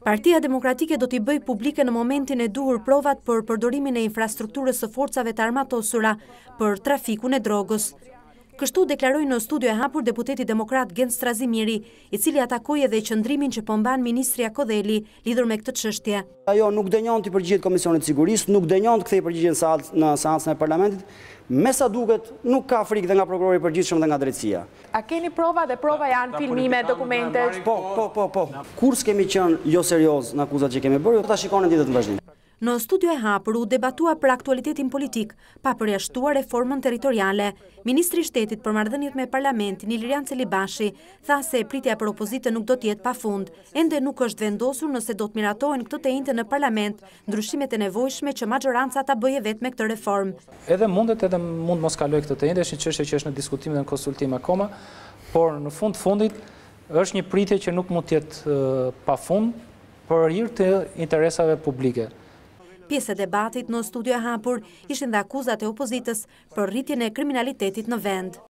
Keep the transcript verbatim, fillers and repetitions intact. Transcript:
Partia Demokratike do t'i bëj publike në momentin e duhur provat për përdorimin e infrastrukturës së forcave të armatosura për trafikun e drogës. Kështu deklaroi në studio e hapur deputeti demokrat Gen Strazimiri, i cili atakoi edhe qëndrimin që po mban ministri Akodheli lidhur me këtë çështje. Ajo nuk dënjon të përgjigjet Komisionit të Sigurisë, nuk dënjon të kthejë përgjigjen në seancën e parlamentit. Me sa duket, nuk ka frikë dhe nga prokurori i përgjithshëm dhe nga drejtësia. A keni prova dhe prova janë filmime, dokumente? Po, po, po, po. Kur s'kemi qenë jo serioz në akuzat që kemi bërë, ta shikoni ditët në vazhdim. Në studio e hapur u debatua për aktualitetin politik, pa përjashtuar reformën territoriale. Ministri i Shtetit për marrëdhëniet me parlamentin, Ilirian Celibashi, tha se pritja për opozitën nuk do të jetë pafund. Ende nuk është vendosur nëse do të miratohen këtë të njëjtë në parlament, ndryshimet e nevojshme që majoranca ta bëjë vetë me këtë reformë. Edhe mundet edhe mund mos kaloj këtë të njëjtë, është një çështje që është në diskutim dhe në konsultim akoma, por në fund fundit është një pritje që nuk mund të jetë pafund për hir të interesave publike. Pjesë e debatit në studio e hapur ishin dhe akuzat e opozitës për rritjen e kriminalitetit në vend.